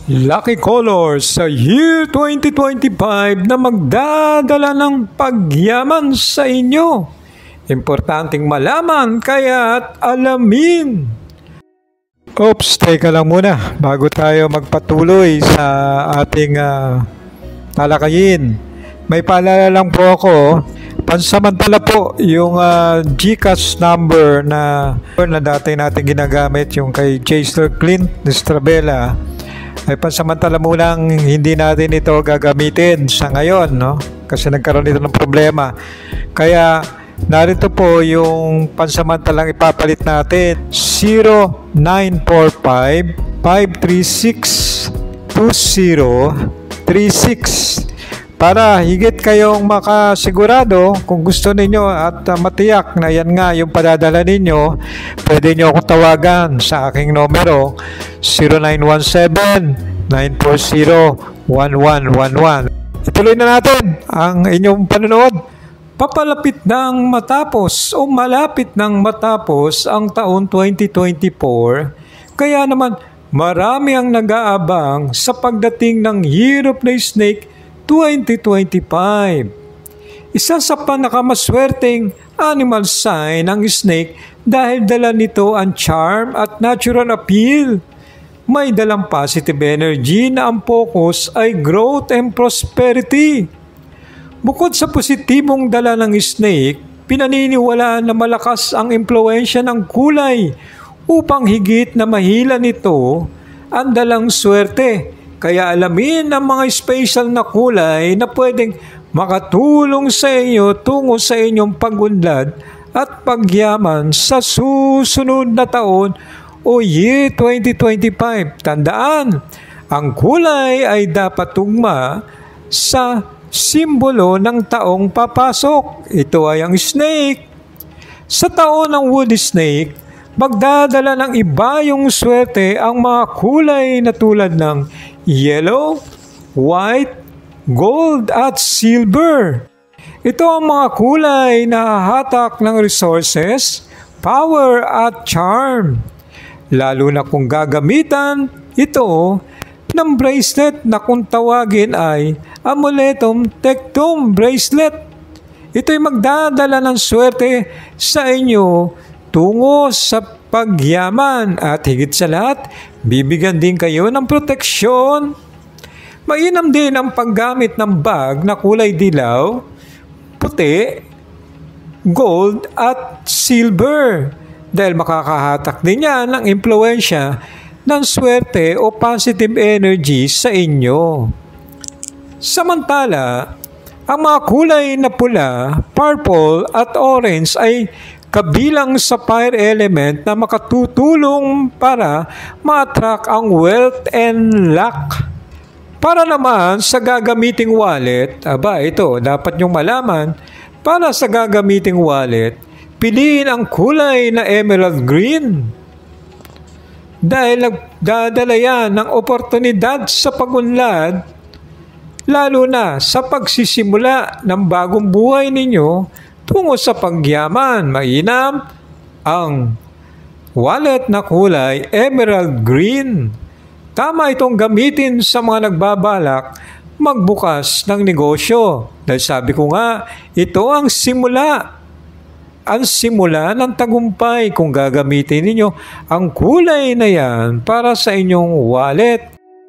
Lucky colors sa year 2025 na magdadala ng pagyaman sa inyo. Importanteng malaman kaya't alamin. Oops, teka lang muna bago tayo magpatuloy sa ating talakayin. May paalala lang po ako, pansamantala po yung GCash number na dati natin ginagamit, yung kay Jason Clint Estrabela, ay pansamantala munang hindi natin ito gagamitin sa ngayon, no? Kasi nagkaroon ito ng problema. Kaya narito po yung pansamantalang ipapalit natin, 0945-536-2036, para higit kayong makasigurado kung gusto ninyo at matiyak na yan nga yung padadala ninyo. Pwede nyo akong tawagan sa aking numero 0917-940-1111. Ituloy na natin ang inyong panonood. Papalapit ng matapos o malapit ng matapos ang taon 2024, kaya naman marami ang nag-aabang sa pagdating ng Year of the Snake 2025. Isa sa pinakamaswerteng animal sign ang snake dahil dala nito ang charm at natural appeal. May dalang positive energy na ang focus ay growth and prosperity. Bukod sa positibong dala ng snake, pinaniniwalaan na malakas ang impluwensya ng kulay upang higit na mahila nito ang dalang swerte. Kaya alamin ang mga special na kulay na pwedeng makatulong sa inyo tungo sa inyong pagunlad at pagyaman sa susunod na taon o year 2025. Tandaan, ang kulay ay dapat tugma sa simbolo ng taong papasok. Ito ay ang snake. Sa taon ng wood snake, magdadala ng iba yung swerte ang mga kulay na tulad ng yellow, white, gold at silver. Ito ang mga kulay na hahatak ng resources, power at charm. Lalo na kung gagamitan ito ng bracelet na kung tawagin ay Amuletum Tectum Bracelet. Ito ay magdadala ng swerte sa inyo tungo sa pagyaman at higit sa lahat, bibigyan din kayo ng proteksyon. Mainam din ang paggamit ng bag na kulay dilaw, puti, gold at silver dahil makakahatak din yan ng impluwensya ng swerte o positive energy sa inyo. Samantala, ang mga kulay na pula, purple at orange ay kabilang sa fire element na makatutulong para ma-attract ang wealth and luck. Para naman sa gagamiting wallet, ito dapat nyong malaman, para sa gagamiting wallet, piliin ang kulay na emerald green. Dahil nagdadala yan ng oportunidad sa pagunlad, lalo na sa pagsisimula ng bagong buhay ninyo, tungo sa pagyaman. Mainam ang wallet na kulay emerald green. Tama itong gamitin sa mga nagbabalak magbukas ng negosyo. Dahil sabi ko nga, ito ang simula. Ang simula ng tagumpay kung gagamitin ninyo ang kulay na yan para sa inyong wallet.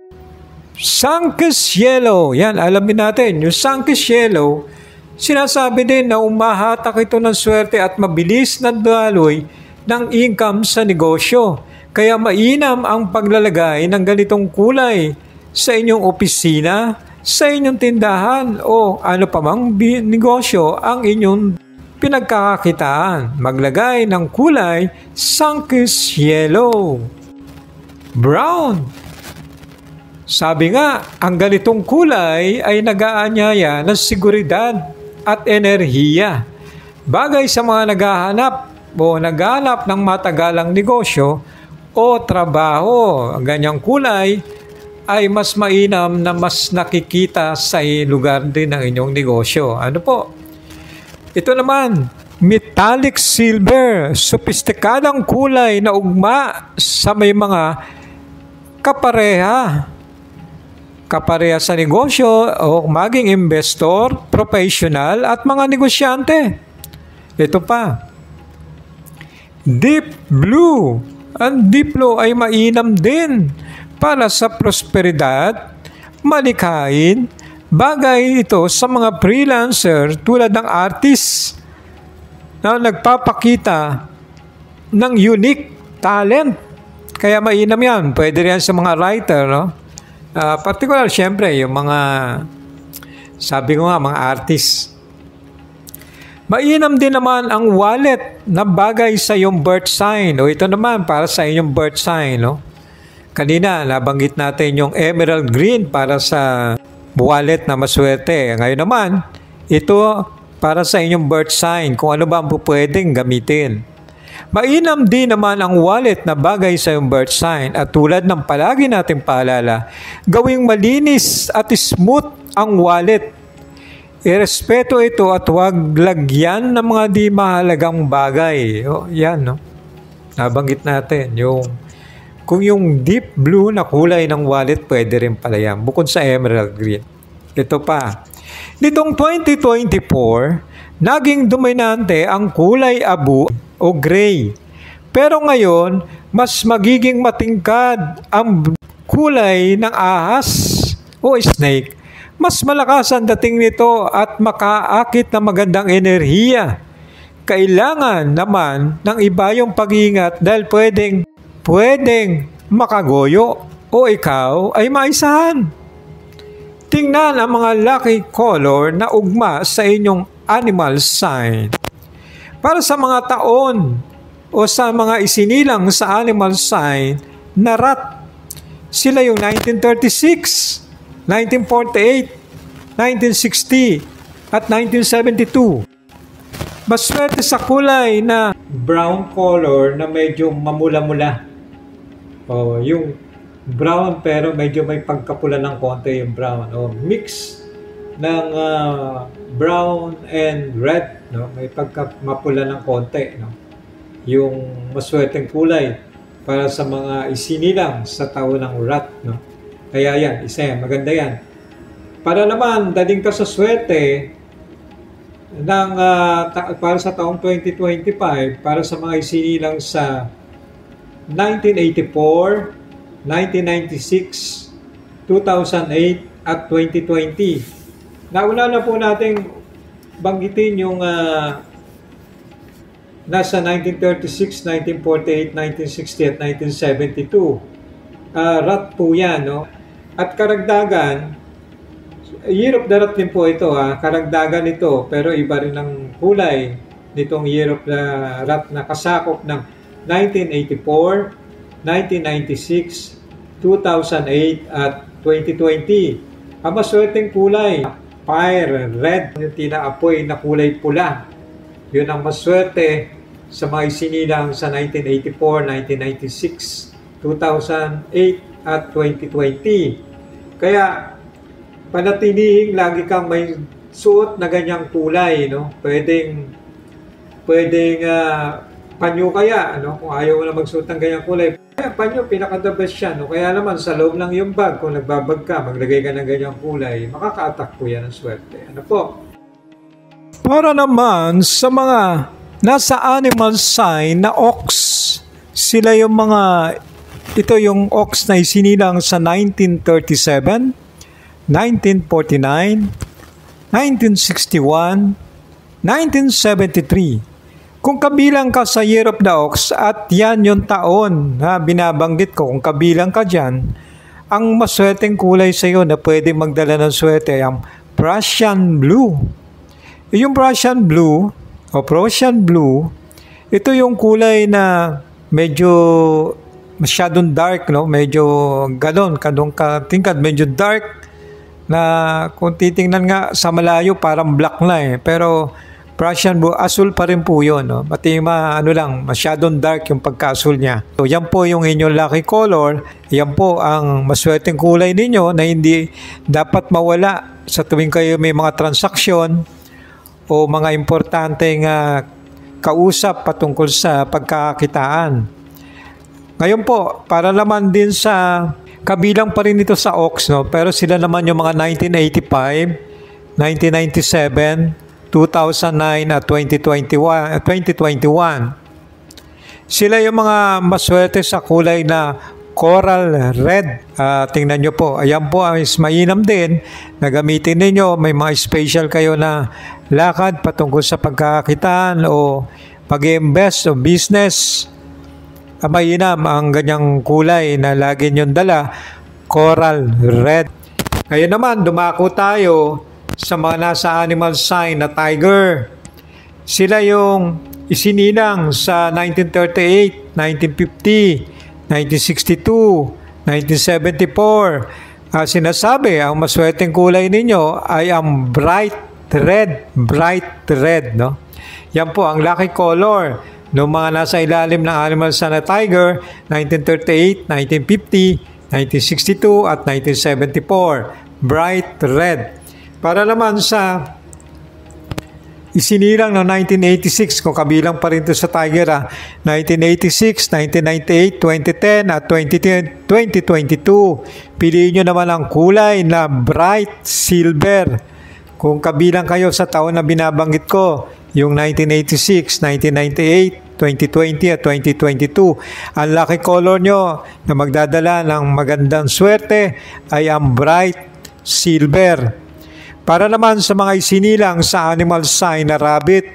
Sunkist yellow. Yan, alamin natin. Yung sunkist yellow, sinasabi din na umahatak ito ng swerte at mabilis na daloy ng income sa negosyo. Kaya mainam ang paglalagay ng ganitong kulay sa inyong opisina, sa inyong tindahan o ano pa mang negosyo ang inyong pinagkakakitaan. Maglagay ng kulay sunkist yellow. Brown. Sabi nga, ang ganitong kulay ay nag-aanyaya ng seguridad at enerhiya. Bagay sa mga naghahanap ng matagalang negosyo o trabaho. Ang ganyang kulay ay mas mainam na mas nakikita sa lugar din ng inyong negosyo. Ano po? Ito naman, metallic silver, sopistikadang kulay na ugma sa may mga kapareha kapareha sa negosyo o maging investor, professional at mga negosyante. Ito pa. Deep Blue. Ang Deep Blue ay mainam din para sa prosperidad, malikhain. Bagay ito sa mga freelancer tulad ng artist na nagpapakita ng unique talent. Kaya mainam yan. Pwede rin sa mga writer, no? Particular, syempre, yung mga, sabi ko nga, mga artist. Mainam din naman ang wallet na bagay sa iyong birth sign. O ito naman, para sa inyong birth sign, no? Kanina, nabanggit natin yung emerald green para sa wallet na maswerte. Ngayon naman, ito para sa inyong birth sign, kung ano ba ang pwedeng gamitin. Mainam din naman ang wallet na bagay sa iyong birth sign at tulad ng palagi nating paalala, gawing malinis at smooth ang wallet. Irespeto ito at huwag lagyan ng mga di mahalagang bagay. O, yan, no? Nabanggit natin kung yung deep blue na kulay ng wallet, pwede rin pala yan, bukod sa emerald green. Ito pa. Nitong 2024, naging dominante ang kulay abu o gray. Pero ngayon, mas magiging matingkad ang kulay ng ahas o snake. Mas malakas ang dating nito at makaakit ng magandang enerhiya. Kailangan naman ng iba yung pag-iingat dahil pwedeng makagoyo o ikaw ay maisahan. Tingnan ang mga lucky color na ugma sa inyong animal sign. Para sa mga taon o sa mga isinilang sa animal sign na rat, sila yung 1936, 1948, 1960 at 1972. Maswerte sa kulay na brown color na medyo mamula-mula. Yung brown pero medyo may pagkapula ng konti yung brown. Mix ng brown and red, no? May pagkamapula ng konti, no? Yung maswerteng kulay para sa mga isinilang sa taon ng rat, no? Kaya yan, isa yan, maganda yan. Para naman daling ka sa swerte ng para sa taong 2025, para sa mga isinilang sa 1984, 1996, 2008 at 2020. Nauna na po nating banggitin yung nasa 1936, 1948, 1960 at 1972. Rat po yan, no? At karagdagan, year of the rat din po ito, karagdagan ito, pero iba rin ang kulay nitong year of the rat na kasakop ng 1984, 1996, 2008 at 2020. Ang maswerteng kulay, fire red, yung tinaapoy na kulay pula. Yun ang maswerte sa mga isinilang sa 1984, 1996, 2008 at 2020. Kaya panatinihing lagi kang may suot na ganyang kulay, no? Pwedeng panyo kaya, no? Kung ayaw mo na magsuot ng ganyang kulay. Panyo, pinaka-the best siya, no? Kaya naman sa loob ng yung bag, kung nagbabag ka, maglagay ka ng ganyang kulay, makaka-attack po yan ng swerte. Ano po? Para naman sa mga nasa animal sign na ox, sila yung mga, ito yung ox na isinilang sa 1937, 1949, 1961, 1973. Kung kabilang ka sa Year of the Ox at yan yung taon na binabanggit ko, kung kabilang ka dyan, ang maswerteng kulay sa iyo na pwede magdala ng swerte ay ang Prussian Blue. Yung Prussian Blue o Prussian Blue, ito yung kulay na medyo masyadong dark, no? Medyo ganon, tingkad, medyo dark na kung titingnan nga sa malayo parang black na eh. Pero Prussian Blue, asul pa rin po yun, no? Pati masyadong dark yung pagka-asul niya. So, yan po yung inyong lucky color. Yan po ang maswerteng kulay ninyo na hindi dapat mawala sa tuwing kayo may mga transaksyon o mga importanteng kausap patungkol sa pagkakakitaan. Ngayon po, para naman din sa Kabilang pa rin ito sa Ox, no? Pero sila naman yung mga 1985, 1997, 2009 at 2021. Sila yung mga maswerte sa kulay na coral red. Tingnan nyo po. Ayan po, is mainam din na gamitin ninyo. May mga special kayo na lakad patungkol sa pagkakakitaan o pag-invest o business. Mainam ang ganyang kulay na lagi nyong dala, coral red. Ngayon naman, dumako tayo sa mga nasa animal sign na tiger. Sila yung isinilang sa 1938, 1950, 1962, 1974. Sinasabi, ang maswerteng kulay ninyo ay ang bright red, no? Yan po ang lucky color ng mga nasa ilalim ng animal sign na tiger, 1938, 1950, 1962 at 1974. Bright red. Para naman sa isinilang ng 1986, kung kabilang pa rin ito sa tiger, 1986, 1998, 2010 at 2022. Piliin nyo naman ang kulay na bright silver. Kung kabilang kayo sa taon na binabanggit ko, yung 1986, 1998, 2020 at 2022. Ang lucky color nyo na magdadala ng magandang swerte ay ang bright silver. Para naman sa mga isinilang sa animal sign na rabbit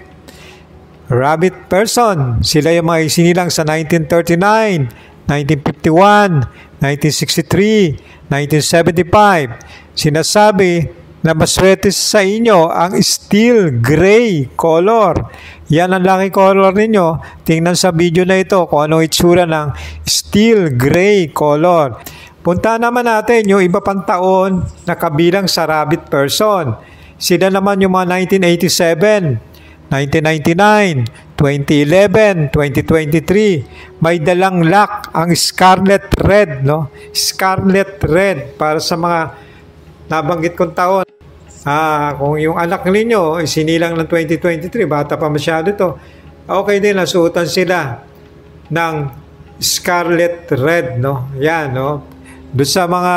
person, sila yung mga isinilang sa 1939, 1951, 1963, 1975. Sinasabi na maswerte sa inyo ang steel gray color. Yan ang lucky color ninyo. Tingnan sa video na ito kung anong itsura ng steel gray color. Punta naman natin yung iba pang taon na kabilang sa rabbit person. Sila naman yung mga 1987, 1999, 2011, 2023. May dalang luck ang scarlet red, no? Scarlet red para sa mga nabanggit kong taon. Kung yung anak ninyo isinilang ng 2023, bata pa masyado to, okay din, nasuotan sila ng scarlet red, no? Yan, no? Doon sa mga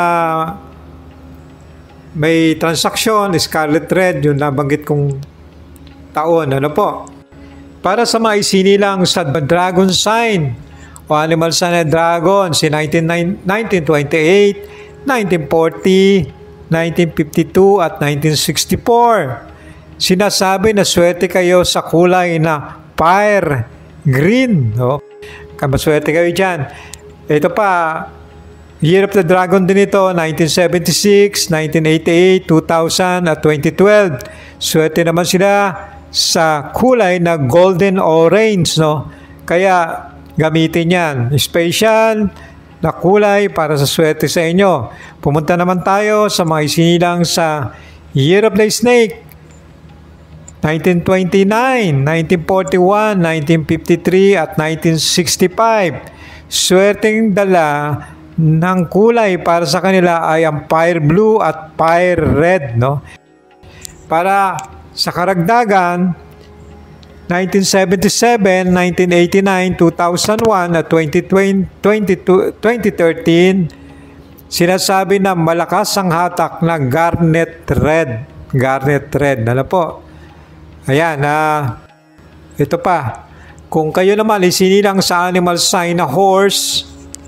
may transaksyon, scarlet red, yung nabanggit kong taon, ano po? Para sa mga isinilang sa dragon sign o animal sign na dragon, si 1928, 1940, 1952 at 1964. Sinasabi na swerte kayo sa kulay na fire green, no? Maswerte kayo dyan. Ito pa, Year of the Dragon din ito, 1976, 1988, 2000 at 2012. Swerte naman sila sa kulay na golden orange, no? Kaya gamitin yan. Special na kulay para sa swerte sa inyo. Pumunta naman tayo sa mga isinilang sa Year of the Snake, 1929, 1941, 1953 at 1965. Swerteng dala ng kulay para sa kanila ay ang fire blue at fire red, no? Para sa karagdagan, 1977, 1989, 2001 at 2013, sinasabi na malakas ang hatak na garnet red. Garnet red, ano po? Ayan, ito pa. Kung kayo naman isinilang sa animal sign na horse,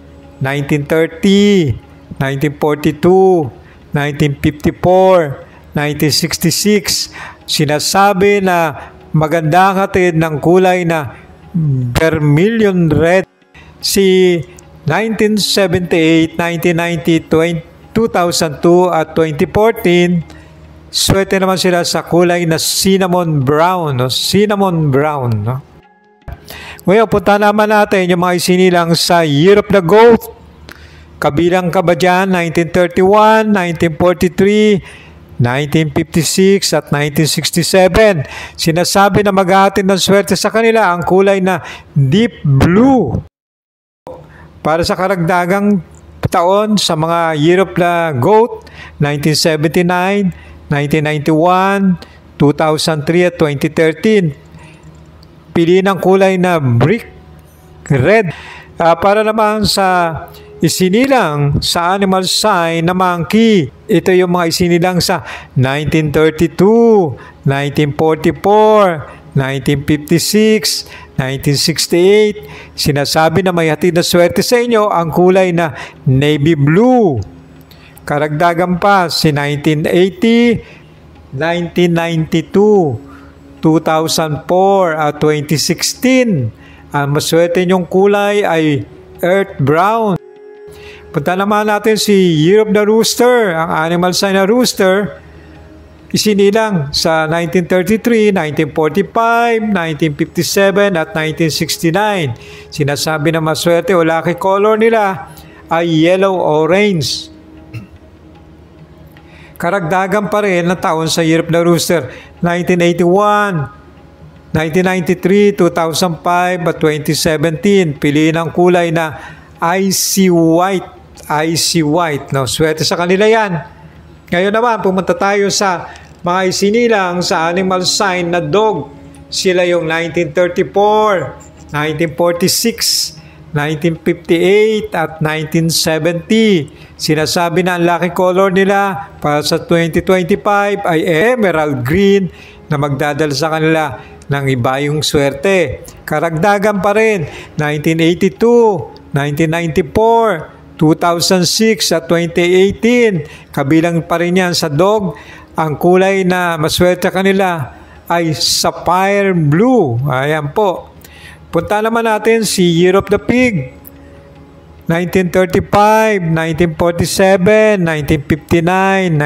1930, 1942, 1954, 1966, sinasabi na maganda ang hatid ng kulay na vermilion red. Si 1978, 1990, 2002 at 2014, swerte naman sila sa kulay na cinnamon brown, no? Cinnamon brown, no? Ngayon, punta naman natin yung mga isinilang sa Year of the Goat. Kabilang ka ba dyan? 1931, 1943, 1956 at 1967. Sinasabi na maghahatid ng swerte sa kanila ang kulay na deep blue. Para sa karagdagang taon sa mga Year of the Goat, 1979, 1991, 2003 at 2013. Piliin ang kulay na brick red. Para naman sa isinilang sa animal sign na monkey. Ito yung mga isinilang sa 1932, 1944, 1956, 1968. Sinasabi na may hatid na swerte sa inyo ang kulay na navy blue. Karagdagan pa si 1980, 1992, 2004 at 2016. Ang maswerte niyong kulay ay earth brown. Punta naman natin si Year of the Rooster. Ang animal sign na rooster, isinilang sa 1933, 1945, 1957 at 1969. Sinasabi na maswerte o lucky color nila ay yellow-orange. Karagdagan pa rin na taon sa Year of the Rooster, 1981, 1993, 2005 at 2017. Piliin ang kulay na icy white. Icy white. No? Swerte sa kanila yan. Ngayon naman, pumunta tayo sa mga isinilang sa animal sign na dog. Sila yung 1934, 1946, 1958 at 1970. Sinasabi na ang lucky color nila para sa 2025 ay emerald green na magdadala sa kanila ng iba yung swerte. Karagdagan pa rin, 1982, 1994, 2006 at 2018. Kabilang pa rin yan sa dog. Ang kulay na maswerte kanila ay sapphire blue. Ayan po. Punta naman natin si Year of the Pig. 1935, 1947, 1959,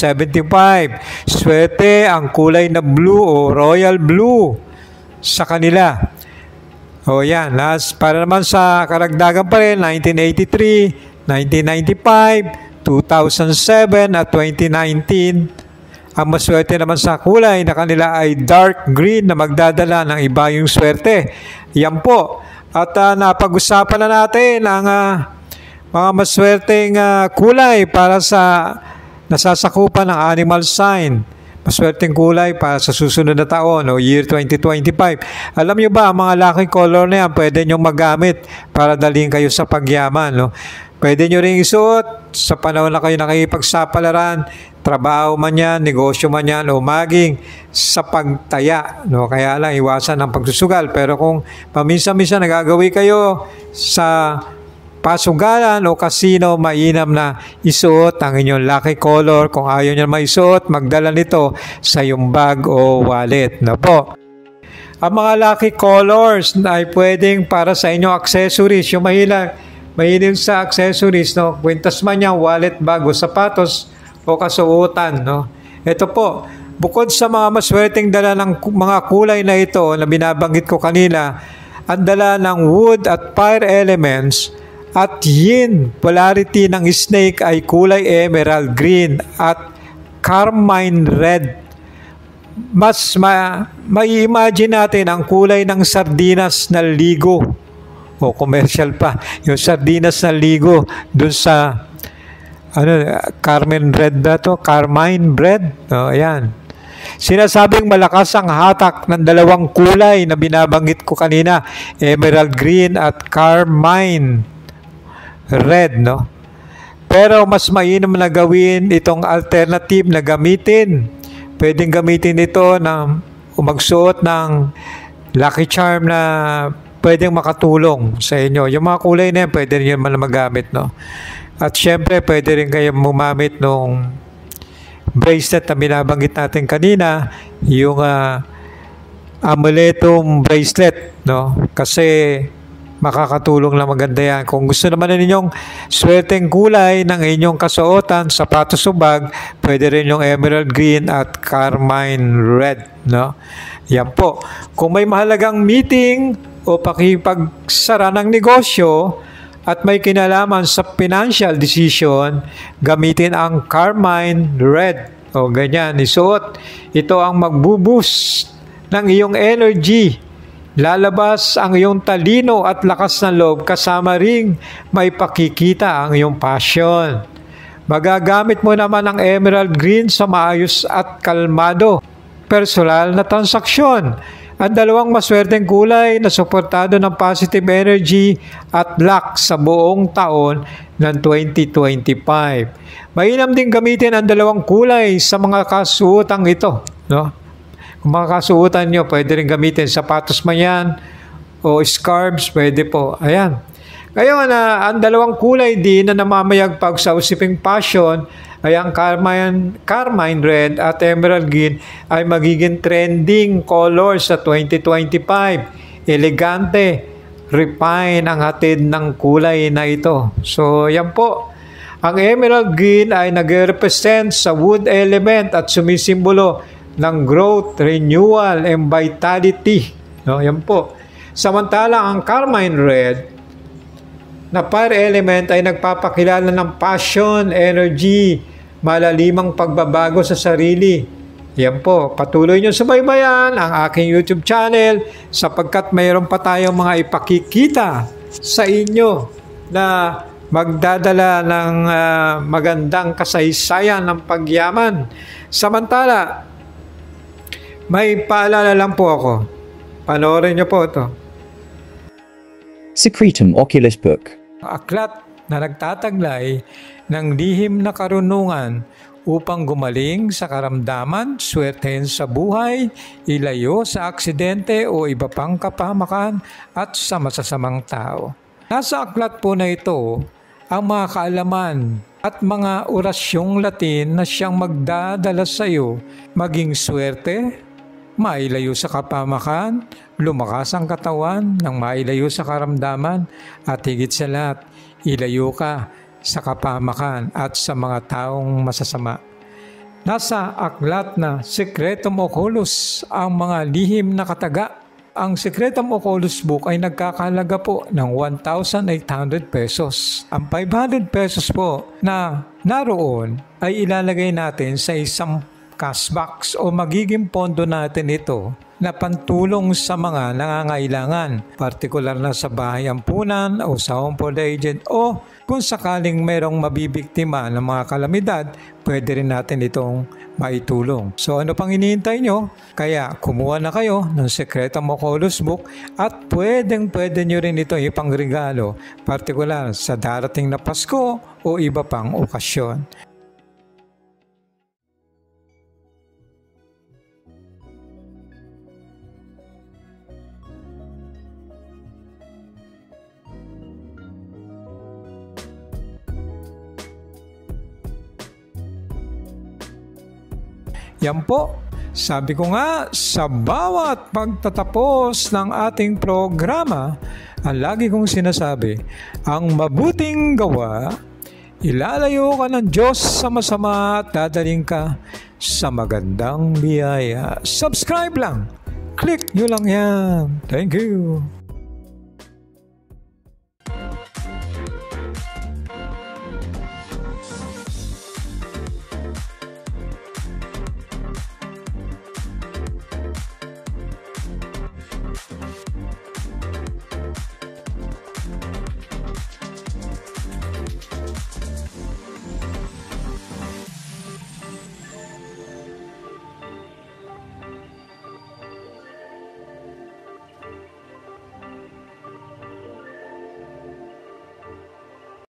1975. Swerte ang kulay na blue o royal blue sa kanila. O yan, last para naman sa karagdagan pa rin, 1983, 1995, 2007 at 2019. Ang maswerte naman sa kulay na kanila ay dark green na magdadala ng iba yung swerte. Yan po. At napag-usapan na natin ang mga maswerteng kulay para sa nasasakupan ng animal sign. Maswerteng kulay para sa susunod na taon o year 2025. Alam nyo ba, ang mga lucky color na yan, pwede nyo magamit para dalhin kayo sa pagyaman. No? Pwede nyo rin isuot sa panahon na kayo nakipagsapalaran, trabaho man yan, negosyo man yan, o maging sa pagtaya. No? Kaya lang, iwasan ang pagsusugal. Pero kung paminsan-minsan nagagawi kayo sa pasugalan o casino, mainam na isuot ang inyong lucky color. Kung ayaw nyo maisuot, magdala nito sa iyong bag o wallet. Na po. Ang mga lucky colors na ay pwedeng para sa inyong accessories. Yung mahilig sa accessories, no? Kwintas man yan, wallet, bag o sapatos o kasuotan. No? Ito po, bukod sa mga maswerteng dala ng mga kulay na ito na binabanggit ko kanina, ang dala ng wood at fire elements at yin polarity ng snake ay kulay emerald green at carmine red. Mas mai-imagine natin ang kulay ng sardinas na ligo o commercial pa, yung sardinas na ligo dun sa carmine red ba to? Carmine red? O, ayan. Sinasabing malakas ang hatak ng dalawang kulay na binabanggit ko kanina, emerald green at carmine red, no? Pero mas mainam na gawin itong alternative na gamitin. Pwedeng gamitin ito na magsuot ng lucky charm na pwedeng makatulong sa inyo. Yung mga kulay na yan, pwede rin yan magamit, no? At syempre, pwede rin kayo gumamit ng bracelet na binabanggit natin kanina, yung amuletum bracelet, no? Kasi makakatulong na maganda yan. Kung gusto naman ninyong swerteng kulay ng inyong kasuotan, sapatos o bag, pwede rin yung emerald green at carmine red. No? Yan po. Kung may mahalagang meeting o pakipagsara ng negosyo at may kinalaman sa financial decision, gamitin ang carmine red. O ganyan, isuot. Ito ang magbuboost ng iyong energy. Lalabas ang iyong talino at lakas ng loob, kasama ring may pakikita ang iyong passion. Magagamit mo naman ang emerald green sa maayos at kalmado personal na transaksyon. Ang dalawang maswerteng kulay na suportado ng positive energy at luck sa buong taon ng 2025. Mainam din gamitin ang dalawang kulay sa mga kasuotang ito. No? Kung mga kasuotan nyo, pwede rin gamitin sapatos man yan o scarves, pwede po. Ayan. Ngayon, ang dalawang kulay din na namamayagpag sa usiping passion ay ang carmine red at emerald green ay magiging trending color sa 2025. Elegante, refine ang hatid ng kulay na ito. So, yan po. Ang emerald green ay nag-represent sa wood element at sumisimbolo ng growth, renewal, and vitality. No, yan po. Samantala, ang carmine red na fire element ay nagpapakilala ng passion, energy, malalimang pagbabago sa sarili. Yan po, patuloy nyo subaybayan ang aking YouTube channel sapagkat mayroon pa tayong mga ipakikita sa inyo na magdadala ng magandang kasaysayan ng pagyaman. Samantala, may paalala lang po ako. Panoorin nyo po ito. Secretum Oculis Book. Aklat na nagtataglay ng lihim na karunungan upang gumaling sa karamdaman, swertehin sa buhay, ilayo sa aksidente o iba pang kapahamakan at sa masasamang tao. Nasa aklat po na ito ang mga kaalaman at mga orasyong Latin na siyang magdadala sa iyo maging swerte, mailayo sa kapahamakan, lumakas ang katawan nang mailayo sa karamdaman at higit sa lahat, ilayo ka sa kapahamakan at sa mga taong masasama. Nasa aklat na Secretum Oculus ang mga lihim na kataga. Ang Secretum Oculus book ay nagkakahalaga po ng 1,800 pesos. Ang 500 pesos po na naroon ay ilalagay natin sa isang cash box o magiging pondo natin ito na pantulong sa mga nangangailangan, partikular na sa bahay ampunan o sa home for the aged o kung sakaling mayroong mabibiktima ng mga kalamidad, pwede rin natin itong maitulong. So ano pang hinihintay nyo? Kaya kumuha na kayo ng Secretum Oculus book at pwede nyo rin ito ipangregalo, partikular sa darating na Pasko o iba pang okasyon. Yan po, sabi ko nga, sa bawat pagtatapos ng ating programa, ang lagi kong sinasabi, ang mabuting gawa, ilalayo ka ng Diyos sa masama at dadaling ka sa magandang biyaya. Subscribe lang, click nyo lang yan. Thank you.